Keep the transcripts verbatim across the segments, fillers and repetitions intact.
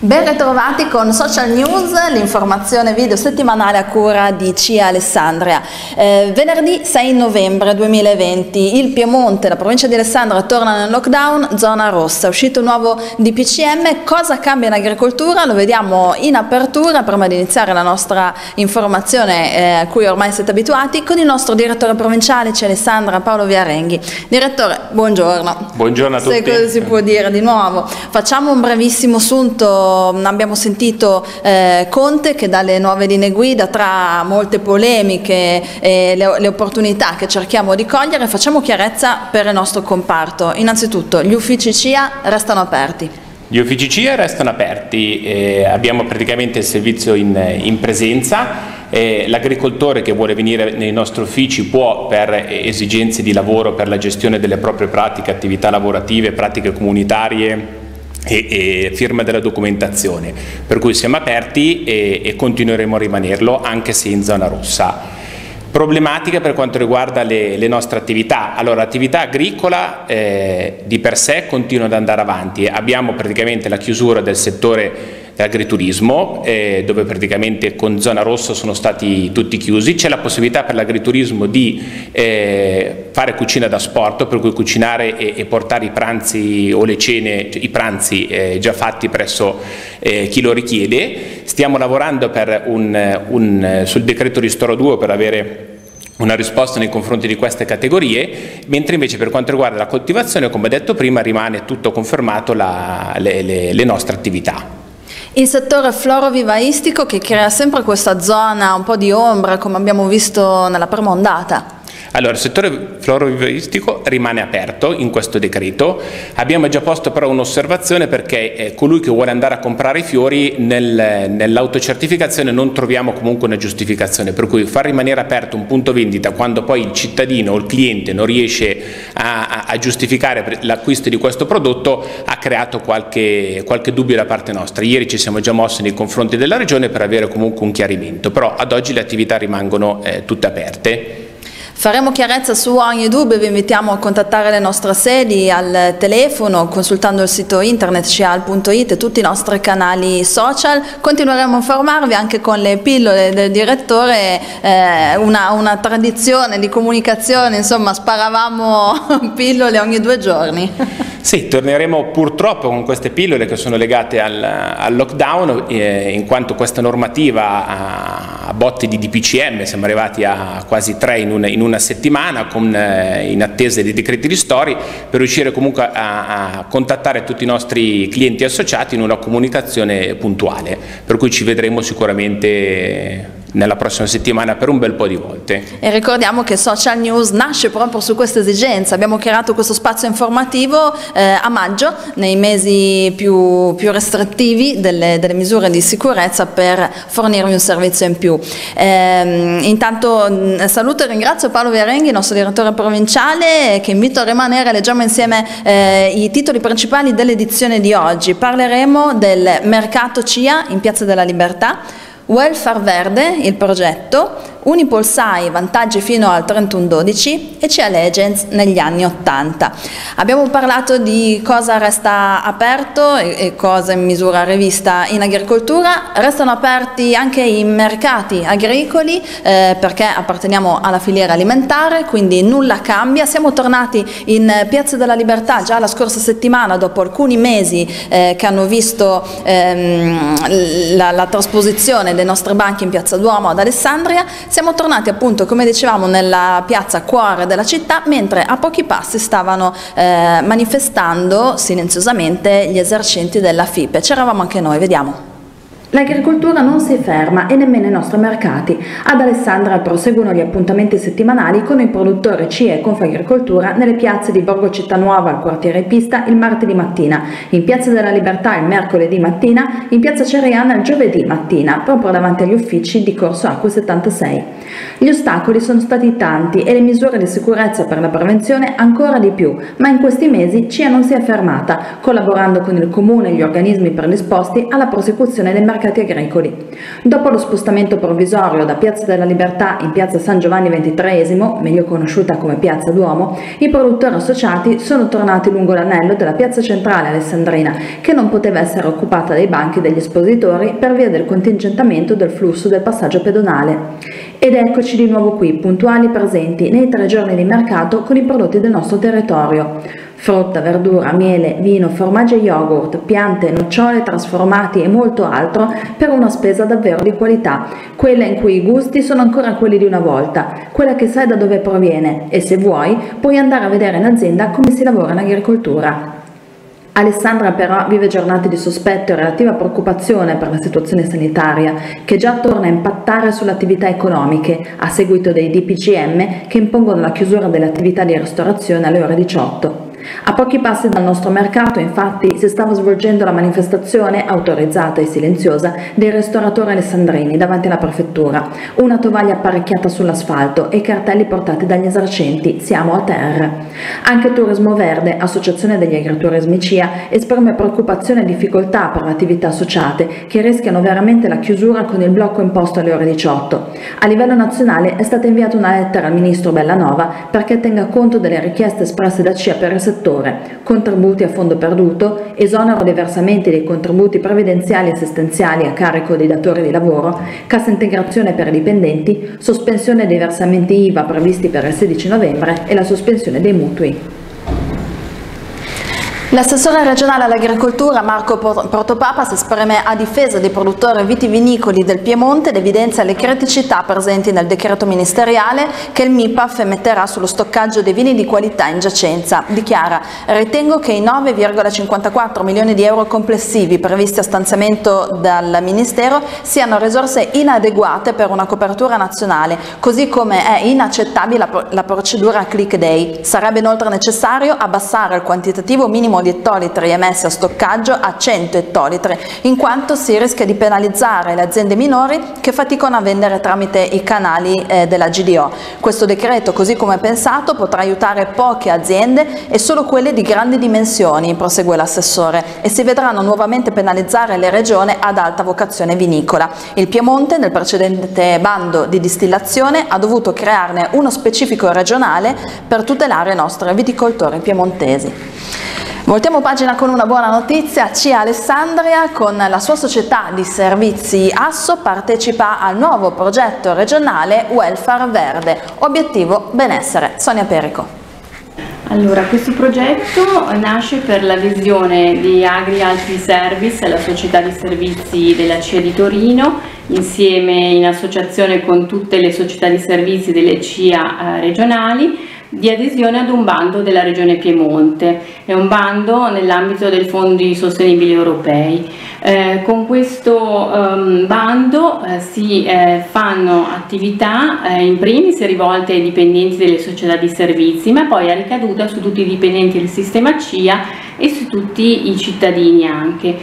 Ben ritrovati con Social News, l'informazione video settimanale a cura di C I A Alessandria. Eh, venerdì sei novembre duemilaventi il Piemonte, la provincia di Alessandria, torna nel lockdown, zona rossa. È uscito un nuovo D P C M. Cosa cambia in agricoltura? Lo vediamo in apertura prima di iniziare la nostra informazione eh, a cui ormai siete abituati con il nostro direttore provinciale C I A Alessandria, Paolo Viarenghi. Direttore, buongiorno. Buongiorno a tutti. Se cosa si può dire di nuovo? Facciamo un brevissimo sunto. Abbiamo sentito eh, Conte che dà le nuove linee guida tra molte polemiche e le, le opportunità che cerchiamo di cogliere. Facciamo chiarezza per il nostro comparto. Innanzitutto gli uffici C I A restano aperti. Gli uffici C I A restano aperti, eh, abbiamo praticamente il servizio in, in presenza. Eh, l'agricoltore che vuole venire nei nostri uffici può, per esigenze di lavoro, per la gestione delle proprie pratiche, attività lavorative, pratiche comunitarie e, e firma della documentazione, per cui siamo aperti e, e continueremo a rimanerlo anche se in zona rossa. Problematica per quanto riguarda le, le nostre attività. Allora, l'attività agricola eh, di per sé continua ad andare avanti. Abbiamo praticamente la chiusura del settore dell'agriturismo, eh, dove praticamente con zona rossa sono stati tutti chiusi. C'è la possibilità per l'agriturismo di eh, fare cucina da sport, per cui cucinare e, e portare i pranzi o le cene, i pranzi eh, già fatti presso eh, chi lo richiede. Stiamo lavorando per un, un, sul decreto ristoro due per avere una risposta nei confronti di queste categorie, mentre invece per quanto riguarda la coltivazione, come detto prima, rimane tutto confermato la, le, le, le nostre attività. Il settore florovivaistico che crea sempre questa zona un po' di ombra, come abbiamo visto nella prima ondata. Allora, il settore florovivaistico rimane aperto in questo decreto. Abbiamo già posto però un'osservazione, perché eh, colui che vuole andare a comprare i fiori nel, nell'autocertificazione non troviamo comunque una giustificazione, per cui far rimanere aperto un punto vendita quando poi il cittadino o il cliente non riesce a, a, a giustificare l'acquisto di questo prodotto ha creato qualche, qualche dubbio da parte nostra. Ieri ci siamo già mossi nei confronti della Regione per avere comunque un chiarimento, però ad oggi le attività rimangono eh, tutte aperte. Faremo chiarezza su ogni dubbio, vi invitiamo a contattare le nostre sedi al telefono, consultando il sito internet c i a l punto i t e tutti i nostri canali social. Continueremo a informarvi anche con le pillole del direttore, eh, una, una tradizione di comunicazione, insomma sparavamo pillole ogni due giorni. Sì, torneremo purtroppo con queste pillole che sono legate al, al lockdown, eh, in quanto questa normativa a, a botte di D P C M, siamo arrivati a quasi tre in una, in una settimana, con, eh, in attesa dei decreti ristori, per riuscire comunque a, a contattare tutti i nostri clienti associati in una comunicazione puntuale, per cui ci vedremo sicuramente nella prossima settimana per un bel po' di volte. E ricordiamo che Social News nasce proprio su questa esigenza. Abbiamo creato questo spazio informativo eh, a maggio, nei mesi più, più restrittivi delle, delle misure di sicurezza, per fornirvi un servizio in più. Eh, intanto saluto e ringrazio Paolo Viarenghi, il nostro direttore provinciale, che invito a rimanere. Leggiamo insieme eh, i titoli principali dell'edizione di oggi. Parleremo del mercato C I A in Piazza della Libertà, Welfare Verde, il progetto, Unipol S A I, vantaggi fino al trentuno dodici e C I A Legends negli anni ottanta. Abbiamo parlato di cosa resta aperto e, e cosa in misura rivista in agricoltura. Restano aperti anche i mercati agricoli eh, perché apparteniamo alla filiera alimentare, quindi nulla cambia. Siamo tornati in Piazza della Libertà già la scorsa settimana, dopo alcuni mesi eh, che hanno visto ehm, la, la trasposizione dei nostri banchi in Piazza Duomo ad Alessandria. Siamo tornati appunto, come dicevamo, nella piazza cuore della città, mentre a pochi passi stavano eh, manifestando silenziosamente gli esercenti della F I P E. C'eravamo anche noi, vediamo. L'agricoltura non si ferma e nemmeno i nostri mercati. Ad Alessandria proseguono gli appuntamenti settimanali con i produttori C I A e Confagricoltura nelle piazze di Borgo Città Nuova al quartiere Pista il martedì mattina, in Piazza della Libertà il mercoledì mattina, in Piazza Ceriana il giovedì mattina, proprio davanti agli uffici di Corso Acque settantasei. Gli ostacoli sono stati tanti e le misure di sicurezza per la prevenzione ancora di più, ma in questi mesi C I A non si è fermata, collaborando con il Comune e gli organismi predisposti alla prosecuzione dei mercati agricoli. Dopo lo spostamento provvisorio da Piazza della Libertà in Piazza San Giovanni ventitreesimo, meglio conosciuta come Piazza Duomo, i produttori associati sono tornati lungo l'anello della piazza centrale alessandrina, che non poteva essere occupata dai banchi degli espositori per via del contingentamento del flusso del passaggio pedonale. Ed eccoci di nuovo qui, puntuali presenti nei tre giorni di mercato con i prodotti del nostro territorio. Frutta, verdura, miele, vino, formaggi e yogurt, piante, nocciole, trasformati e molto altro per una spesa davvero di qualità, quella in cui i gusti sono ancora quelli di una volta, quella che sai da dove proviene e se vuoi puoi andare a vedere in azienda come si lavora in agricoltura. Alessandra però vive giornate di sospetto e relativa preoccupazione per la situazione sanitaria, che già torna a impattare sulle attività economiche a seguito dei D P C M che impongono la chiusura delle attività di ristorazione alle ore diciotto. A pochi passi dal nostro mercato, infatti, si stava svolgendo la manifestazione, autorizzata e silenziosa, dei ristoratori alessandrini davanti alla prefettura. Una tovaglia apparecchiata sull'asfalto e cartelli portati dagli esercenti "Siamo a terra". Anche Turismo Verde, associazione degli agriturismi C I A, esprime preoccupazione e difficoltà per le attività associate che rischiano veramente la chiusura con il blocco imposto alle ore diciotto. A livello nazionale è stata inviata una lettera al ministro Bellanova perché tenga conto delle richieste espresse da C I A per il settore: contributi a fondo perduto, esonero dei versamenti dei contributi previdenziali e assistenziali a carico dei datori di lavoro, cassa integrazione per i dipendenti, sospensione dei versamenti I V A previsti per il sedici novembre e la sospensione dei mutui. L'assessore regionale all'agricoltura Marco Protopapa si esprime a difesa dei produttori vitivinicoli del Piemonte ed evidenzia le criticità presenti nel decreto ministeriale che il M I P A F emetterà sullo stoccaggio dei vini di qualità in giacenza. Dichiara: ritengo che i nove virgola cinquantaquattro milioni di euro complessivi previsti a stanziamento dal Ministero siano risorse inadeguate per una copertura nazionale, così come è inaccettabile la, la procedura click day. Sarebbe inoltre necessario abbassare il quantitativo minimo di ettolitri emessi a stoccaggio a cento ettolitri, in quanto si rischia di penalizzare le aziende minori che faticano a vendere tramite i canali eh, della G D O. Questo decreto, così come pensato, potrà aiutare poche aziende e solo quelle di grandi dimensioni, prosegue l'assessore, e si vedranno nuovamente penalizzare le regioni ad alta vocazione vinicola. Il Piemonte, nel precedente bando di distillazione, ha dovuto crearne uno specifico regionale per tutelare i nostri viticoltori piemontesi. Voltiamo pagina con una buona notizia. C I A Alessandria, con la sua società di servizi Asso, partecipa al nuovo progetto regionale Welfare Verde, obiettivo benessere. Sonia Perico. Allora, questo progetto nasce per l'adesione di Agri Altri Service, la società di servizi della C I A di Torino, insieme in associazione con tutte le società di servizi delle C I A regionali, di adesione ad un bando della Regione Piemonte. È un bando nell'ambito dei fondi sostenibili europei. Eh, con questo um, bando eh, si eh, fanno attività eh, in primis rivolte ai dipendenti delle società di servizi, ma poi a ricaduta su tutti i dipendenti del sistema C I A e su tutti i cittadini anche.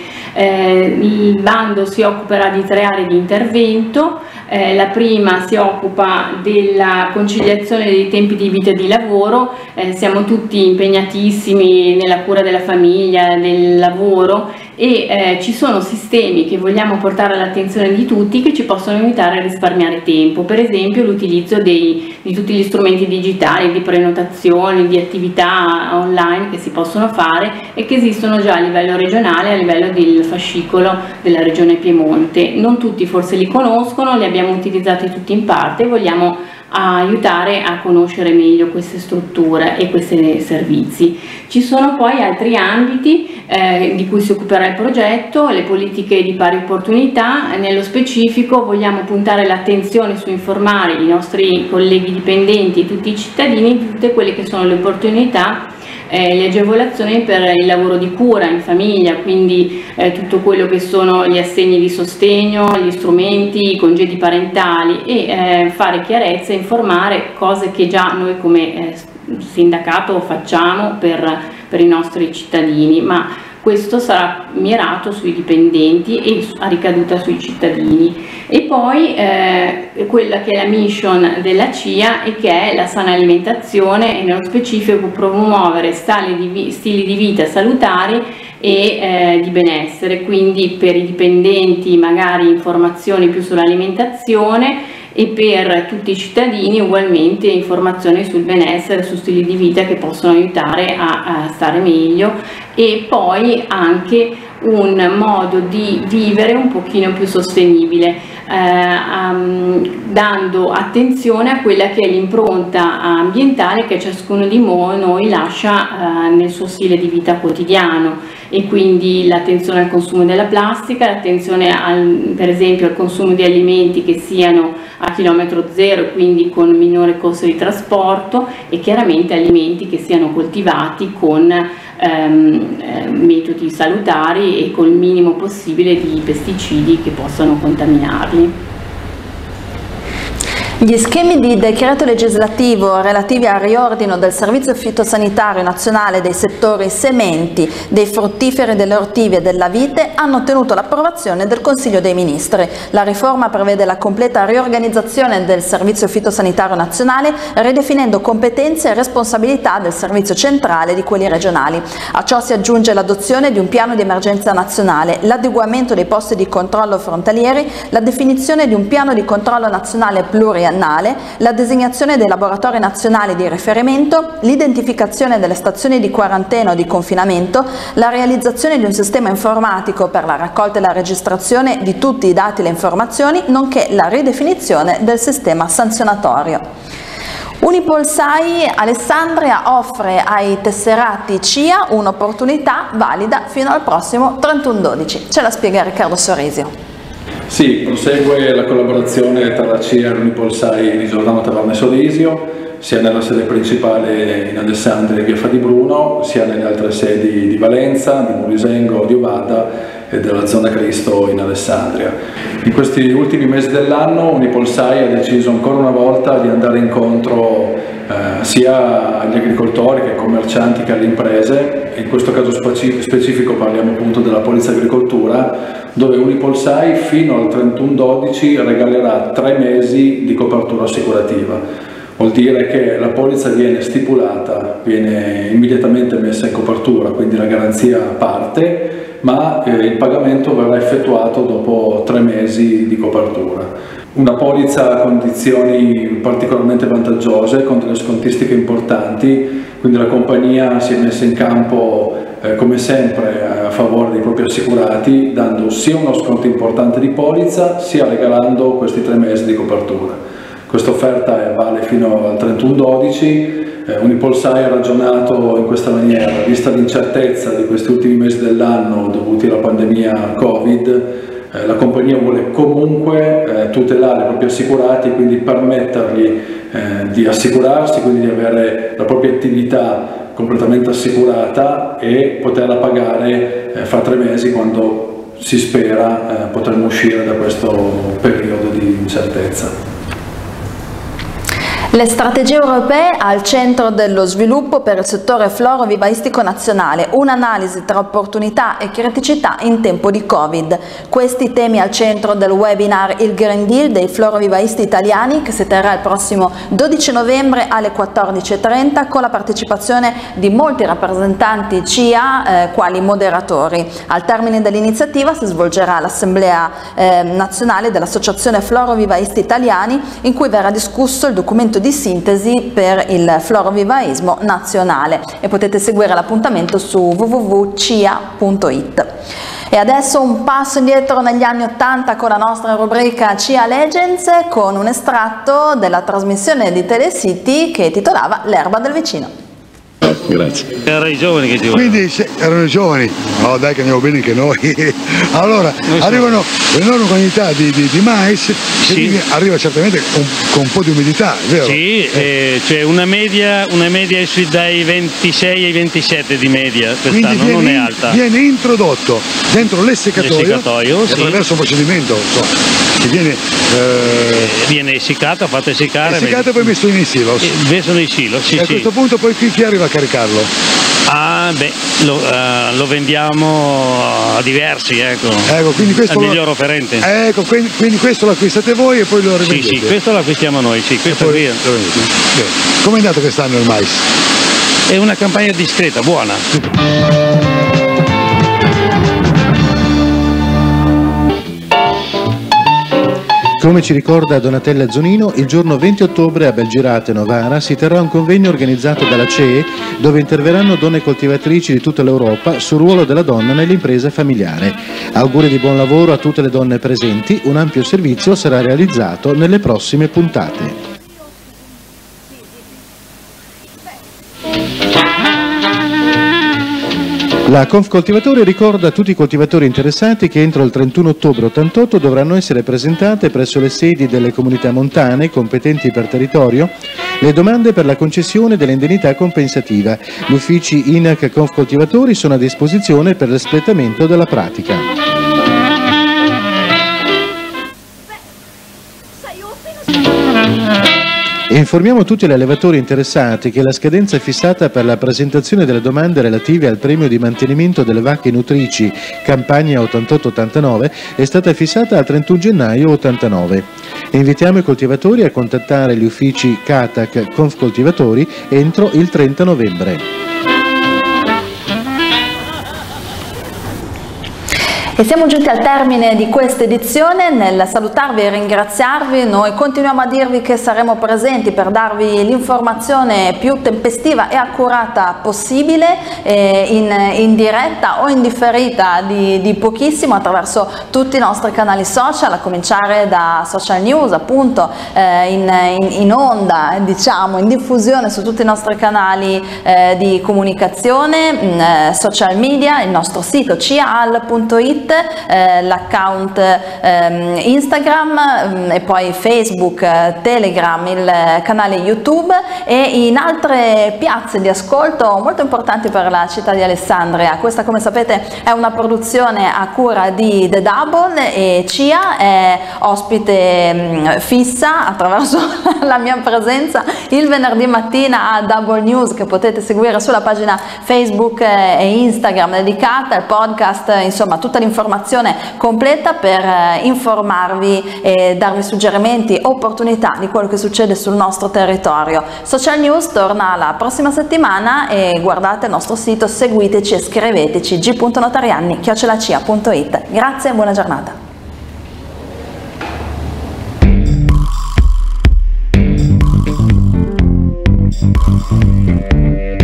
Eh, il bando si occuperà di tre aree di intervento. Eh, la prima si occupa della conciliazione dei tempi di vita e di lavoro. Eh, siamo tutti impegnatissimi nella cura della famiglia, del lavoro, e eh, ci sono sistemi che vogliamo portare all'attenzione di tutti che ci possono aiutare a risparmiare tempo. Per esempio l'utilizzo di tutti gli strumenti digitali, di prenotazione, di attività online che si possono fare e che esistono già a livello regionale e a livello del fascicolo della Regione Piemonte. Non tutti forse li conoscono, li abbiamo utilizzati tutti in parte e vogliamo aiutare a conoscere meglio queste strutture e questi servizi. Ci sono poi altri ambiti eh, di cui si occuperà il progetto, le politiche di pari opportunità. Nello specifico vogliamo puntare l'attenzione su informare i nostri colleghi dipendenti e tutti i cittadini di tutte quelle che sono le opportunità, Eh, le agevolazioni per il lavoro di cura in famiglia, quindi eh, tutto quello che sono gli assegni di sostegno, gli strumenti, i congedi parentali, e eh, fare chiarezza e informare cose che già noi come eh, sindacato facciamo per, per i nostri cittadini, ma questo sarà mirato sui dipendenti e a ricaduta sui cittadini. E poi eh, quella che è la mission della C I A e che è la sana alimentazione, e nello specifico promuovere stili di, stili di vita salutari e eh, di benessere, quindi per i dipendenti magari informazioni più sull'alimentazione e per tutti i cittadini ugualmente informazioni sul benessere, su stili di vita che possono aiutare a, a stare meglio, e poi anche un modo di vivere un pochino più sostenibile, eh, um, dando attenzione a quella che è l'impronta ambientale che ciascuno di noi lascia eh, nel suo stile di vita quotidiano, e quindi l'attenzione al consumo della plastica, l'attenzione al, per esempio al consumo di alimenti che siano a chilometro zero, quindi con minore costo di trasporto, e chiaramente alimenti che siano coltivati con ehm, eh, metodi salutari e col minimo possibile di pesticidi che possano contaminarli. Gli schemi di decreto legislativo relativi al riordino del servizio fitosanitario nazionale dei settori sementi, dei fruttiferi, delle ortivi e della vite hanno ottenuto l'approvazione del Consiglio dei Ministri. La riforma prevede la completa riorganizzazione del servizio fitosanitario nazionale, ridefinendo competenze e responsabilità del servizio centrale e di quelli regionali. A ciò si aggiunge l'adozione di un piano di emergenza nazionale, l'adeguamento dei posti di controllo frontalieri, la definizione di un piano di controllo nazionale pluriennale, la designazione dei laboratori nazionali di riferimento, l'identificazione delle stazioni di quarantena o di confinamento, la realizzazione di un sistema informatico per la raccolta e la registrazione di tutti i dati e le informazioni, nonché la ridefinizione del sistema sanzionatorio. Unipolsai Alessandria offre ai tesserati C I A un'opportunità valida fino al prossimo trentuno dodici. Ce la spiega Riccardo Sorisio. Sì, prosegue la collaborazione tra la C I A e l'Unipolsai di Giordano Taverne Sorisio, sia nella sede principale in Alessandria e via Fadi Bruno, sia nelle altre sedi di Valenza, di Murisengo, di Ovada e della zona Cristo in Alessandria. In questi ultimi mesi dell'anno Unipolsai ha deciso ancora una volta di andare incontro eh, sia agli agricoltori che ai commercianti che alle imprese. In questo caso specifico parliamo appunto della Polizza Agricoltura, dove Unipolsai fino al trentuno dodici regalerà tre mesi di copertura assicurativa. Vuol dire che la polizza viene stipulata, viene immediatamente messa in copertura, quindi la garanzia parte, ma eh, il pagamento verrà effettuato dopo tre mesi di copertura. Una polizza a condizioni particolarmente vantaggiose, con delle scontistiche importanti, quindi la compagnia si è messa in campo eh, come sempre a favore dei propri assicurati, dando sia uno sconto importante di polizza, sia regalando questi tre mesi di copertura. Questa offerta vale fino al trentuno dodici. Eh, Unipolsai ha ragionato in questa maniera: vista l'incertezza di questi ultimi mesi dell'anno dovuti alla pandemia Covid, eh, la compagnia vuole comunque eh, tutelare i propri assicurati, quindi permettergli eh, di assicurarsi, quindi di avere la propria attività completamente assicurata e poterla pagare eh, fra tre mesi, quando si spera eh, potremo uscire da questo periodo di incertezza. Le strategie europee al centro dello sviluppo per il settore florovivaistico nazionale, un'analisi tra opportunità e criticità in tempo di Covid. Questi temi al centro del webinar Il Green Deal dei florovivaisti italiani, che si terrà il prossimo dodici novembre alle quattordici e trenta con la partecipazione di molti rappresentanti C I A eh, quali moderatori. Al termine dell'iniziativa si svolgerà l'assemblea eh, nazionale dell'Associazione Florovivaisti Italiani, in cui verrà discusso il documento di sintesi per il florovivaismo nazionale, e potete seguire l'appuntamento su w w w punto c i a punto i t. E adesso un passo indietro negli anni Ottanta con la nostra rubrica C I A Legends, con un estratto della trasmissione di Telecity che titolava L'erba del vicino. Grazie. Erano i giovani che giocavano. Quindi se, erano i giovani, oh dai che andiamo bene anche noi. Allora noi arrivano un'enorme quantità di, di, di mais, sì. Che arriva certamente con, con un po' di umidità, vero? Sì, eh. Eh, cioè una media, una media sui dai ventisei ai ventisette di media quest'anno, non è alta. Viene introdotto dentro l'essiccatoio, l'essiccatoio sì. Attraverso un procedimento so, che viene eh, viene essiccato, fatto essiccare, essiccato e poi messo in silos. Eh, messo nei silos, sì, e a sì. questo punto poi chi, chi arriva a caricarlo? Ah beh, lo, uh, lo vendiamo a diversi, ecco, ecco quindi questo al miglior offerente. Ecco, quindi, quindi questo lo acquistate voi e poi lo rivendete? Sì, sì, questo lo acquistiamo noi, sì, questo poi, via. Come è andato quest'anno il mais? È una campagna discreta, buona. Come ci ricorda Donatella Zonino, il giorno venti ottobre a Belgirate, Novara, si terrà un convegno organizzato dalla C E E dove interverranno donne coltivatrici di tutta l'Europa sul ruolo della donna nell'impresa familiare. Auguri di buon lavoro a tutte le donne presenti, un ampio servizio sarà realizzato nelle prossime puntate. La Confcoltivatori ricorda a tutti i coltivatori interessati che entro il trentuno ottobre ottantotto dovranno essere presentate presso le sedi delle comunità montane competenti per territorio le domande per la concessione dell'indennità compensativa. Gli uffici I N A C Confcoltivatori sono a disposizione per l'espletamento della pratica. Informiamo tutti gli allevatori interessati che la scadenza fissata per la presentazione delle domande relative al premio di mantenimento delle vacche nutrici campagna ottantotto ottantanove è stata fissata al trentuno gennaio ottantanove. Invitiamo i coltivatori a contattare gli uffici C A T A C Confcoltivatori entro il trenta novembre. E siamo giunti al termine di questa edizione. Nel salutarvi e ringraziarvi, noi continuiamo a dirvi che saremo presenti per darvi l'informazione più tempestiva e accurata possibile, eh, in, in diretta o in differita di, di pochissimo attraverso tutti i nostri canali social, a cominciare da Social News, appunto eh, in, in, in onda, diciamo, in diffusione su tutti i nostri canali eh, di comunicazione, mh, eh, social media, il nostro sito c a l punto i t, Eh, l'account eh, Instagram eh, e poi Facebook, eh, Telegram, il canale YouTube e in altre piazze di ascolto molto importanti per la città di Alessandria. Questa, come sapete, è una produzione a cura di The Double e Cia è ospite mh, fissa attraverso la mia presenza il venerdì mattina a Double News, che potete seguire sulla pagina Facebook e Instagram dedicata al podcast, insomma tutta l'informazione completa per eh, informarvi e darvi suggerimenti, opportunità di quello che succede sul nostro territorio. Social News torna la prossima settimana e guardate il nostro sito, seguiteci e scriveteci g punto notarianni chiocciola cia punto i t. Grazie e buona giornata. Thank you.